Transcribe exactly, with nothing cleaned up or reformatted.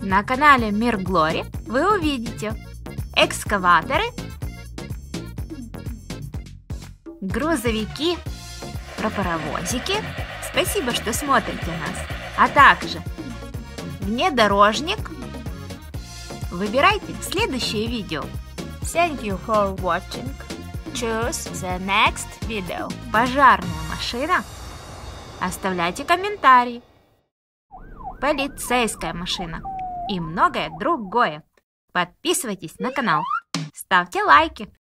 На канале Мир Глори вы увидите экскаваторы, грузовики, про паровозики. Спасибо, что смотрите нас. А также внедорожник. Выбирайте следующее видео. Thank you for watching. Choose the next video. Пожарная машина. Оставляйте комментарии. Полицейская машина. И многое другое. Подписывайтесь на канал. Ставьте лайки.